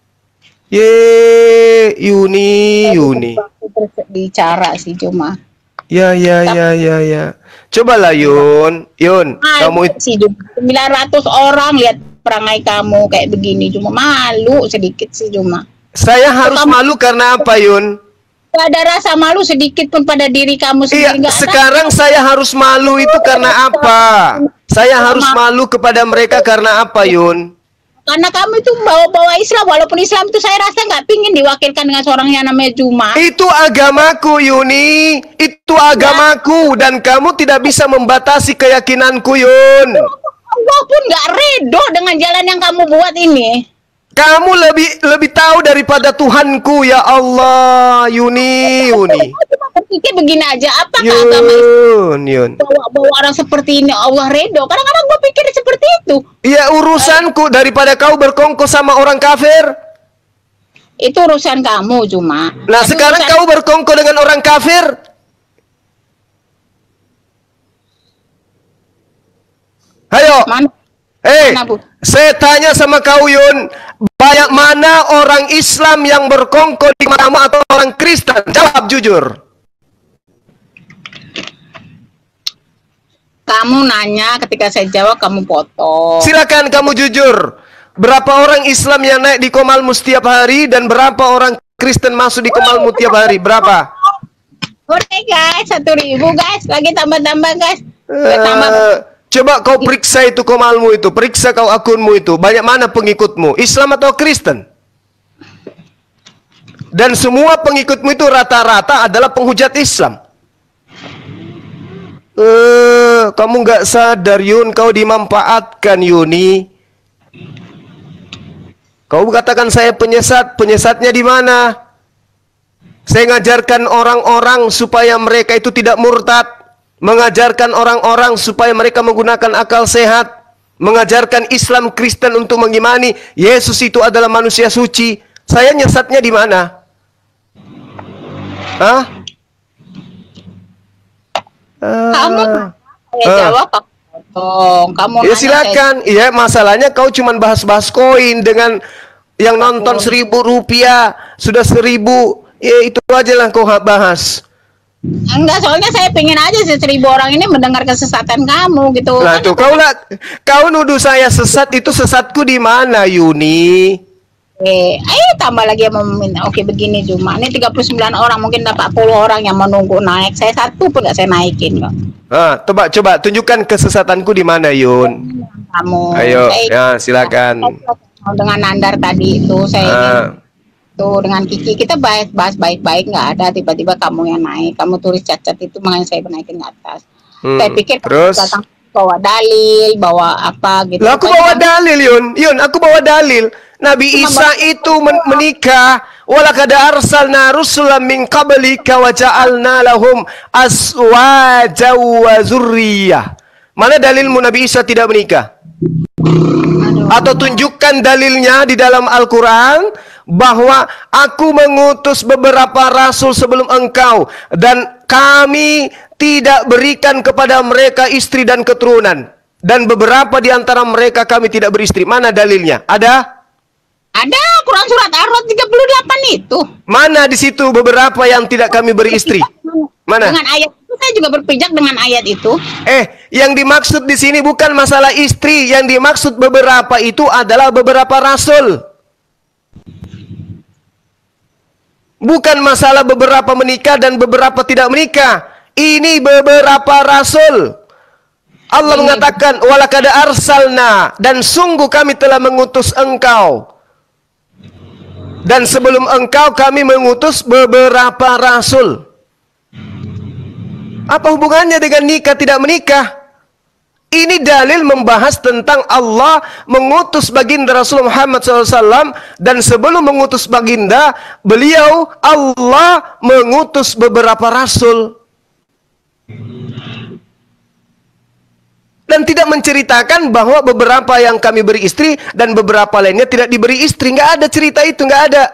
Ye, Yuni, Yuni. Bicara sih cuma. Ya, ya, ya, ya, ya. Cobalah Yun, Yun, kamu itu sih sembilan ratus orang lihat perangai kamu kayak begini, cuma malu sedikit sih cuma. saya harus malu karena apa Yun? Gak ada rasa malu sedikit pun pada diri kamu Iya, sendiri. Nggak ada. sekarang saya harus malu itu karena apa? Saya harus malu kepada mereka karena apa Yun? Karena kamu itu bawa-bawa Islam, walaupun Islam itu saya rasa nggak pingin diwakilkan dengan seorang yang namanya Juma. Itu agamaku Yuni, itu agamaku, dan kamu tidak bisa membatasi keyakinanku Yun. Allah pun nggak redo dengan jalan yang kamu buat ini. Kamu lebih lebih tahu daripada Tuhanku ya Allah, Yuni, Yuni. Cuma berpikir begini aja, apakah agama Islam Yun, Yun. bawa-bawa orang seperti ini Allah redo? Kadang-kadang gue pikir seperti itu. Iya urusanku daripada kau berkongko sama orang kafir. Itu urusan kamu cuma. Nah Tapi sekarang urusan- kau berkongko dengan orang kafir. Ayo, Mana? Eh, mana, Bu? saya tanya sama kau Yun, banyak mana orang Islam yang berkongkol di mana atau orang Kristen? Jawab jujur. Kamu nanya, ketika saya jawab kamu potong. Silakan kamu jujur. Berapa orang Islam yang naik di Komalmu setiap hari dan berapa orang Kristen masuk di Komalmu tiap hari? Berapa? Udah guys, satu ribu guys, lagi tambah-tambah guys. Uh, tambah. Coba kau periksa itu Komalmu itu, periksa kau akunmu itu. Banyak mana pengikutmu? Islam atau Kristen? Dan semua pengikutmu itu rata-rata adalah penghujat Islam. Uh, kamu nggak sadar Yun, kau dimanfaatkan Yuni. Kau katakan saya penyesat, penyesatnya di mana? Saya ngajarkan orang-orang supaya mereka itu tidak murtad, mengajarkan orang-orang supaya mereka menggunakan akal sehat, mengajarkan Islam Kristen untuk mengimani Yesus itu adalah manusia suci. Saya nyesatnya di mana? Hah? Kamu saya Ah. jawab Pak potong. Kamu Ya nanya, silakan. Iya, masalahnya kau cuma bahas-bahas koin dengan yang nonton seribu rupiah sudah seribu. Ya itu aja lah kau bahas. saya, enggak, soalnya saya pengen aja sih seribu orang ini mendengar kesesatan kamu gitu. Nah Kan tuh kau lah, kau nuduh saya sesat, itu sesatku di mana Yuni? Eh, ayo tambah lagi yang meminta. Oke begini cuma ini tiga puluh sembilan orang, mungkin dapat empat puluh orang yang menunggu naik. Saya satu pun nggak saya naikin kok. Ah, coba coba tunjukkan kesesatanku di mana Yun. Kamu. Ayo, saya, ya silakan. dengan Nandar tadi itu saya Ah. ingin tuh dengan Kiki kita bahas bahas baik-baik, nggak ada tiba-tiba kamu yang naik, kamu tulis cacat itu makanya saya naikin ke atas. Hmm, Saya pikir terus? datang bawa dalil, bawa apa gitu. Lah aku Pokoknya bawa kamu- dalil Yun, Yun aku bawa dalil. Nabi Isa itu men menikah. Walaqad arsalna rusulan min qablika wa ja'alna lahum azwaja wa zurriyyah. Mana dalilmu Nabi Isa tidak menikah? Atau tunjukkan dalilnya di dalam Al-Quran bahwa aku mengutus beberapa rasul sebelum engkau dan kami tidak berikan kepada mereka istri dan keturunan, dan beberapa di antara mereka kami tidak beristri. Mana dalilnya? Ada? Ada Quran surat Ar-Rod tiga puluh delapan itu. Mana di situ beberapa yang tidak kami beri istri? Mana? Dengan ayat itu saya juga berpijak dengan ayat itu. Eh, yang dimaksud di sini bukan masalah istri, yang dimaksud beberapa itu adalah beberapa rasul. Bukan masalah beberapa menikah dan beberapa tidak menikah. Ini beberapa rasul. Allah mengatakan walaqad arsalna, dan sungguh kami telah mengutus engkau. Dan sebelum engkau kami mengutus beberapa rasul. Apa hubungannya dengan nikah tidak menikah? Ini dalil membahas tentang Allah mengutus baginda Rasulullah Muhammad shallallahu alaihi wasallam, dan sebelum mengutus baginda, beliau Allah mengutus beberapa rasul. Dan tidak menceritakan bahwa beberapa yang kami beri istri dan beberapa lainnya tidak diberi istri. Nggak ada cerita itu, nggak ada.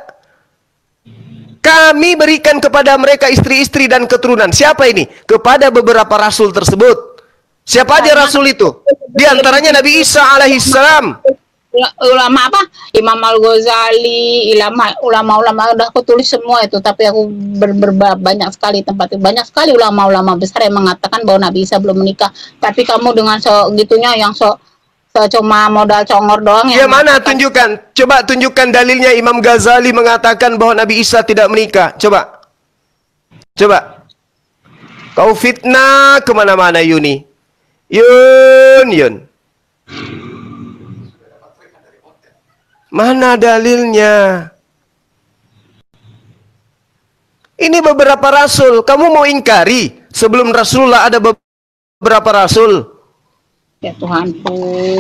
Kami berikan kepada mereka istri-istri dan keturunan. Siapa ini? Kepada beberapa rasul tersebut. Siapa aja rasul itu? Di antaranya Nabi Isa alaihissalam. Ulama apa? Imam Al-Ghazali, ulama ulama-ulama udah aku tulis semua itu, tapi aku ber, ber, banyak sekali tempat banyak sekali ulama-ulama besar yang mengatakan bahwa Nabi Isa belum menikah. Tapi kamu dengan so gitunya yang so, so cuma modal congor doang Ya yang mana? mengatakan, Tunjukkan. Coba tunjukkan dalilnya Imam Ghazali mengatakan bahwa Nabi Isa tidak menikah. Coba. Coba. Kau fitnah kemana-mana Yuni. Yun, Yun. Mana dalilnya? Ini beberapa rasul. Kamu mau ingkari sebelum Rasulullah ada beberapa rasul? ya Tuhanku.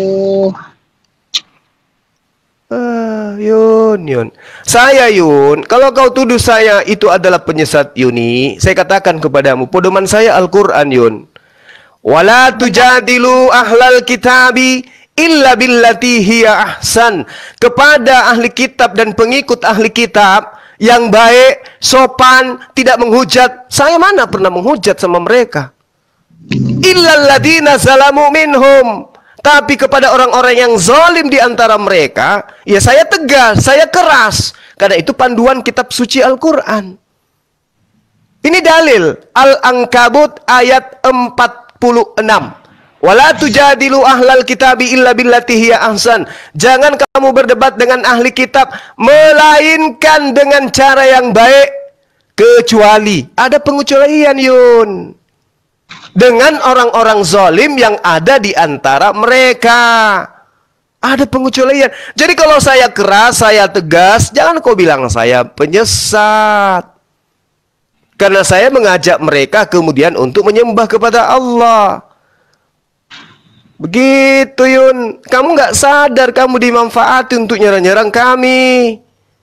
Ah, Yun, Yun. Saya Yun, kalau kau tuduh saya itu adalah penyesat Yuni, saya katakan kepadamu, pedoman saya Al-Quran Yun. Wala tujadilu ahlal kitabi illa billati hiya ahsan. Kepada ahli kitab dan pengikut ahli kitab yang baik, sopan, tidak menghujat. Saya mana pernah menghujat sama mereka? Illal ladina zalamu minhum. Tapi kepada orang-orang yang zalim di antara mereka, ya saya tegas, saya keras. Karena itu panduan kitab suci Al-Quran. Ini dalil Al-Ankabut ayat empat puluh enam. Wala tujadilu ahlal kitabi illa billati hiya ahsan. Jangan kamu berdebat dengan ahli kitab melainkan dengan cara yang baik, kecuali ada pengecualian, Yun, dengan orang-orang zalim yang ada di antara mereka. Ada pengecualian. Jadi kalau saya keras, saya tegas, jangan kau bilang saya penyesat. Karena saya mengajak mereka kemudian untuk menyembah kepada Allah. Begitu, Yun. Kamu nggak sadar kamu dimanfaati untuk nyerang-nyerang kami.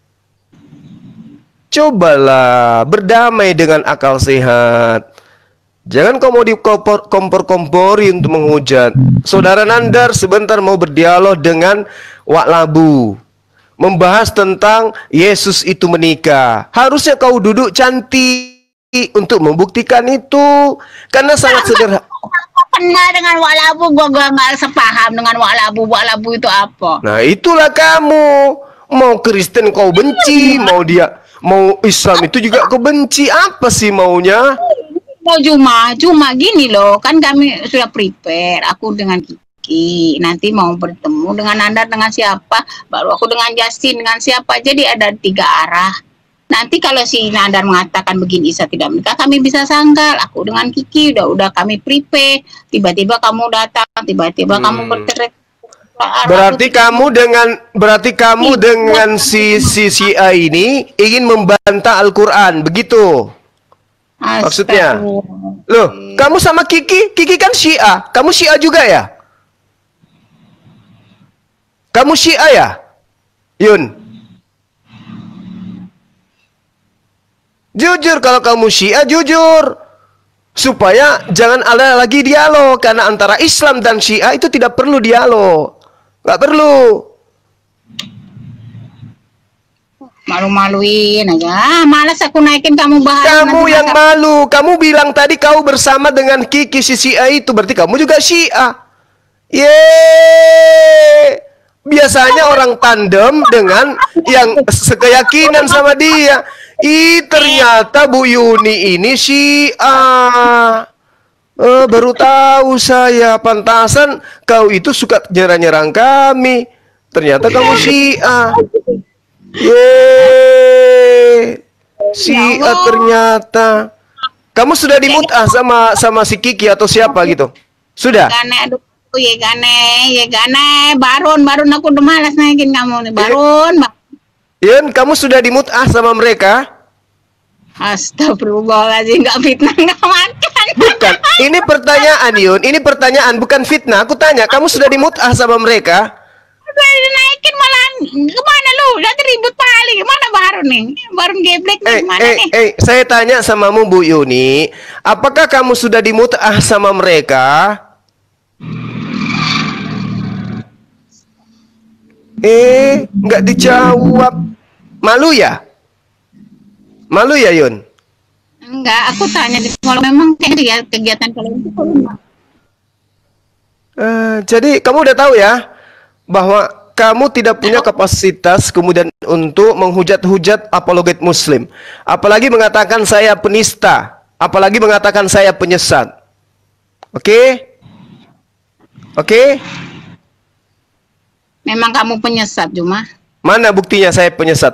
Cobalah berdamai dengan akal sehat. Jangan kau mau dikompor-kompori untuk menghujat. Saudara Nandar sebentar mau berdialog dengan Wak Labu, membahas tentang Yesus itu menikah. Harusnya kau duduk cantik untuk membuktikan itu. Karena sangat sederhana. Pernah dengan Wak Labu, gua gua nggak sepaham dengan Wak Labu. Wak Labu itu apa? Nah itulah kamu. Mau Kristen kau benci, mau dia mau Islam itu juga kau benci. Apa sih maunya? Mau cuma, cuma gini loh, kan kami sudah prepare. Aku dengan Kiki, nanti mau bertemu dengan Anda dengan siapa? Baru aku dengan Justin dengan siapa? Jadi ada tiga arah. Nanti kalau si Nandar mengatakan begini Isa tidak menikah, kami bisa sangkal. Aku dengan Kiki udah udah kami prepare. Tiba-tiba kamu datang, tiba-tiba hmm. kamu berteriak. Berarti kamu dengan berarti kamu dengan si si si A ini ingin membantah Al-Qur'an, begitu? Maksudnya? Loh, kamu sama Kiki, Kiki kan Syiah. Kamu Syiah juga ya? Kamu Syiah ya? Yun. Jujur kalau kamu Syiah, jujur. Supaya jangan ada lagi dialog. Karena antara Islam dan Syiah itu tidak perlu dialog. Gak perlu. Malu-maluin aja. Malas aku naikin kamu bahas. Kamu yang malu. Kamu bilang tadi kau bersama dengan Kiki si Syiah itu. Berarti kamu juga Syiah. Yeay. Biasanya orang tandem dengan yang sekeyakinan sama dia. Ih, ternyata Bu Yuni ini Syiah. Eh, baru tahu saya. Pantasan kau itu suka nyerang-nyerang kami. Ternyata kamu Syiah. Yeay, Syiah ternyata. Kamu sudah dimut'ah sama sama si Kiki atau siapa gitu? Sudah? Gane, aduh, ye gane, ye gane, Barun, Barun aku udah malas naikin kamu nih, Barun. Yun, kamu sudah dimut'ah sama mereka? Astagfirullahaladzim, nggak fitnah, nggak makan. Bukan, ini pertanyaan Yun, ini pertanyaan bukan fitnah. Aku tanya, kamu sudah dimut'ah sama mereka? Naikin malah kemana lu? Udah ribut paling kemana baru nih? Baru geblek nih, eh, mana eh, nih? Eh, saya tanya samamu Bu Yuni, apakah kamu sudah dimut'ah sama mereka? Eh, nggak dijawab. Malu ya? Malu ya Yun? Enggak, aku tanya kalau memang kayak kegiatan kalian itu uh, jadi kamu udah tahu ya bahwa kamu tidak punya kapasitas kemudian untuk menghujat-hujat apologet Muslim, apalagi mengatakan saya penista, apalagi mengatakan saya penyesat. Oke? Okay? Oke? Okay? Memang kamu penyesat, Juma. Mana buktinya saya penyesat?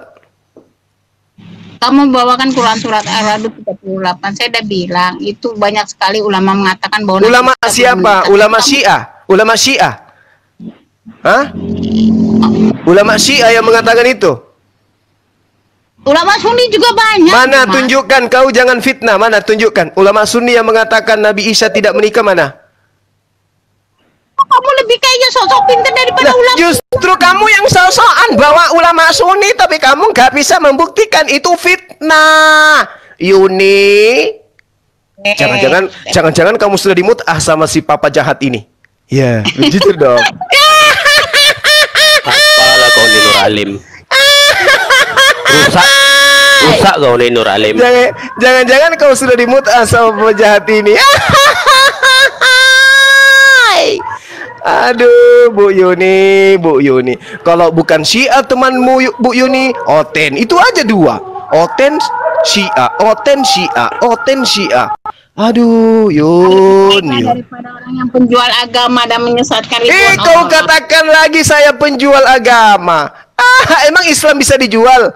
Kamu bawakan Quran surat Ar-Ra'd tiga puluh delapan. Saya udah bilang itu banyak sekali ulama mengatakan bahwa ulama siapa? Ulama Syiah. Ulama Syiah. Hah? Ulama Syiah yang mengatakan itu? Ulama Sunni juga banyak. Mana Mas. Tunjukkan, kau jangan fitnah. Mana tunjukkan ulama Sunni yang mengatakan Nabi Isa tidak menikah, mana? Kamu lebih kayaknya sosok pintar daripada nah, ulama. Justru kamu yang sosokan bawa ulama Sunni, tapi kamu nggak bisa membuktikan itu fitnah. Yuni, jangan-jangan, eh, jangan-jangan kamu sudah dimut'ah sama si papa jahat ini. Ya, yeah, begitu dong. Apalah kau ni Nur Alim. Rusak, rusak kau ni Nur Alim. Jangan-jangan kau sudah dimut'ah sama papa jahat ini. Aduh, Bu Yuni, Bu Yuni. Kalau bukan Syiah temanmu Bu Yuni, Oten. Itu aja dua. Oten Syiah, Oten Syiah, Oten Syiah. Aduh, Yuni. Daripada orang yang penjual agama dan menyesatkan ribuan Eh, kau orang. katakan lagi saya penjual agama. Ah, emang Islam bisa dijual?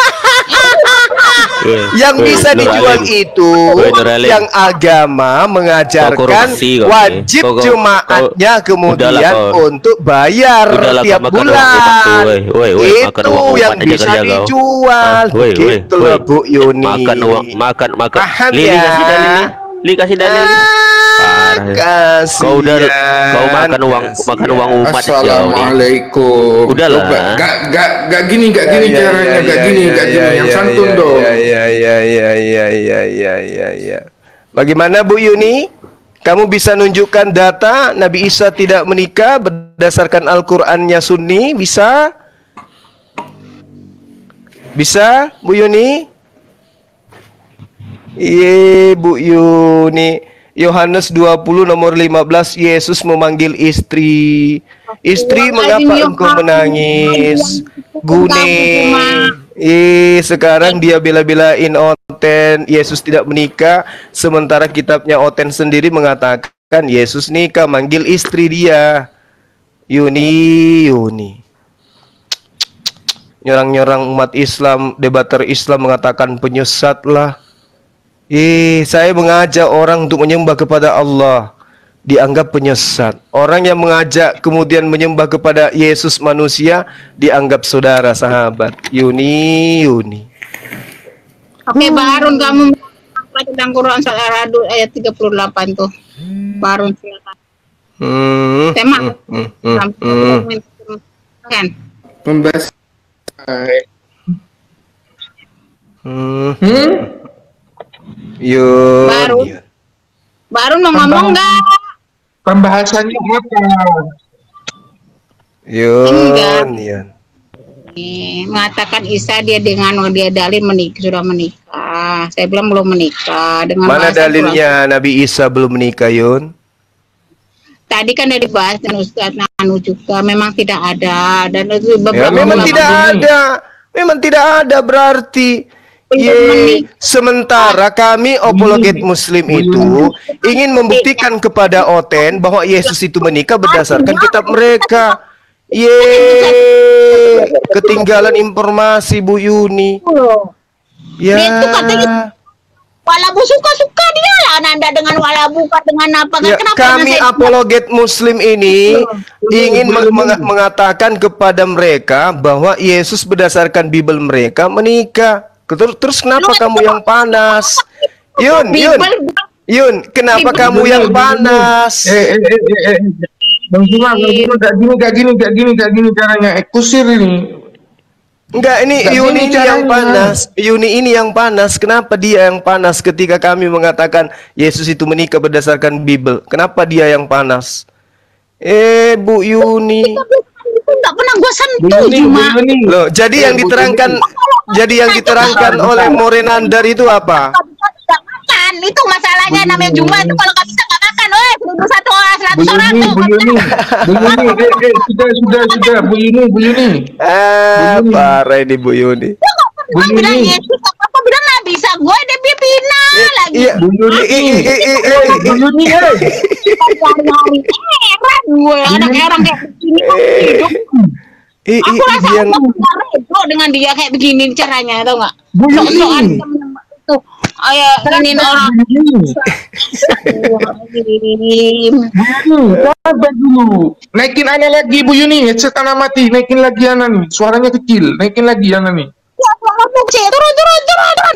Yang Weh, bisa Nur dijual Alim. itu Weh, Nur Alim. yang agama mengajarkan korupsi kau, wajib kau- kau- jemaatnya kau- kemudian udahlah kau. untuk bayar Udahlah, kau tiap makan uang bulan. umat tuh, weh, weh, weh, makan Itu uang umat yang aja bisa kerja kau. dijual. Ah, weh, weh, Begitu loh, weh. Bu Yuni. Makan uang, makan, makan. Paham Li, Li, ya? kasih dalil nih. Li, kasih dalil nih. Ah, Parah. Kau udah, kasihan, kau makan uang, kasihan. makan uang umat jauh nih. Assalamualaikum. Udahlah. Coba, Gak, gak, gak gini, gak gini Ya, ya, caranya, ya, gak ya, gini, ya, gak ya, gini. Yang ya, santun ya, dong. Ya, ya, ya, ya, ya, ya, ya, ya, ya. Bagaimana Bu Yuni? Kamu bisa nunjukkan data Nabi Isa tidak menikah berdasarkan Al-Qur'annya Sunni? Bisa? Bisa, Bu Yuni? Iya, Bu Yuni. Yohanes dua puluh nomor lima belas, Yesus memanggil istri. Istri, mengapa engkau menangis? Gune. Eh, sekarang dia bela-belain Oten. Yesus tidak menikah, sementara kitabnya Oten sendiri mengatakan Yesus nikah, manggil istri dia. Yuni, Yuni. Nyerang-nyerang umat Islam, debater Islam mengatakan penyesatlah. Eh, saya mengajak orang untuk menyembah kepada Allah, dianggap penyesat. Orang yang mengajak kemudian menyembah kepada Yesus manusia, dianggap saudara sahabat. Yuni, Yuni. Oke, Barun, kamu apa tentang Quran surat Ar-Ra'd ayat tiga puluh delapan tuh. Barun silakan. Hmm, Tema. hmm, hmm, hmm, hmm. Kan? Membahas. Hmm. Hmm? Yun, Baru. yun. Barun mau ngomong nggak? Pembahasannya apa? Yun, Enggak. yun. Nih, mengatakan Isa dia dengan dia dalil menikah, sudah menikah. Saya bilang belum menikah dengan Mana bahasa dalilnya Nabi Isa belum menikah, Yun? Quran. Tadi kan dari bahas dan Ustaz Nanu juga memang tidak ada dan itu Ya, beberapa memang ulama tidak begini. ada. Memang tidak ada berarti. Ye, sementara kami apologet Muslim itu ingin membuktikan kepada Oten bahwa Yesus itu menikah berdasarkan kitab mereka. Ye, ketinggalan informasi Bu Yuni. Ya. Dia itu katanya walabu suka-suka dia lah Nanda dengan walabu dengan apa kan Ya, kenapa kami saya- apologet Muslim ini ingin meng- meng- mengatakan kepada mereka bahwa Yesus berdasarkan Bible mereka menikah. Terus, terus kenapa kamu yang panas? Yun, Yun, Yun, kenapa kamu yang panas? Eh, eh, eh, eh, eh. Bang Juma, Bang Juma, gak gini, gak gini, gak gini, gak gini caranya. Eh, kusir ini. Enggak, ini Nggak Yuni gini ini yang caranya. panas. Yuni ini yang panas. Kenapa dia yang panas ketika kami mengatakan Yesus itu menikah berdasarkan Bible? Kenapa dia yang panas? Eh, Bu Yuni. itu nggak pernah gue sentuh Bu Yuni, cuma Bu Yuni. Loh, jadi yang Bu diterangkan jadi yang diterangkan oleh Morenandar itu apa? nggak makan itu masalahnya namanya Juma itu kalau nggak bisa nggak makan, oh seribu satu orang Bu seratus orang Yuni, tuh Bu Yuni, Bu Yuni, eh, eh, sudah, sudah, sudah, Bu Yuni, Bu Yuni. Ah, parah ini Bu Yuni. gue nggak pernah Bu bilang Yuni. Yesus apa apa bilang nggak bisa gue dia dia bina lagi Iya, Bu Yuni, I- i- i- i- i- Bu Yuni, eh. hari-hari heran gue anak orang kayak begini kok hidup. i- i- Aku i- rasa yang aku nggak redo dengan dia kayak begini caranya, tau nggak? Bu Yuni. Sok-sokan temen-temen itu, kayak ini orang. Bu Yuni, sabar dulu. Naikin Ana lagi, Bu Yuni. Headset Ana mati. Naikin lagi Ana nih. Suaranya kecil. Naikin lagi Ana nih. Ya, ngomong sih, turun, turun, turun, turun.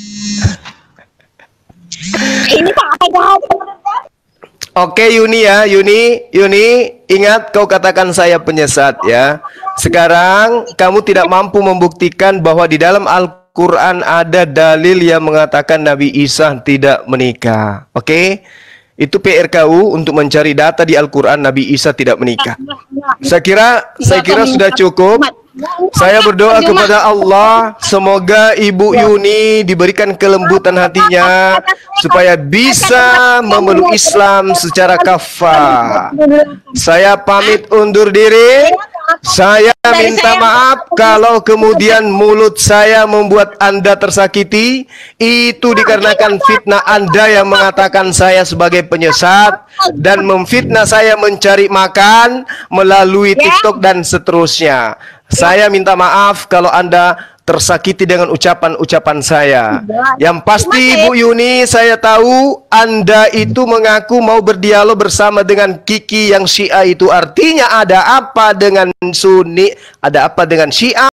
Ini Pak, ada Oke Yuni ya, Yuni, Yuni, ingat kau katakan saya penyesat ya. Sekarang kamu tidak mampu membuktikan bahwa di dalam Al-Quran ada dalil yang mengatakan Nabi Isa tidak menikah. Oke, itu P R K U untuk mencari data di Al-Quran Nabi Isa tidak menikah. Saya kira, saya kira sudah cukup. Saya berdoa kepada Allah, semoga Ibu Yuni diberikan kelembutan hatinya supaya bisa memeluk Islam secara kafah. Saya pamit undur diri. Saya minta maaf kalau kemudian mulut saya membuat Anda tersakiti. Itu dikarenakan fitnah Anda yang mengatakan saya sebagai penyesat dan memfitnah saya mencari makan melalui TikTok dan seterusnya. Saya minta maaf kalau Anda tersakiti dengan ucapan-ucapan saya. Yang pasti Bu Yuni, saya tahu Anda itu mengaku mau berdialog bersama dengan Kiki yang Syiah itu. Artinya ada apa dengan Sunni, ada apa dengan Syiah?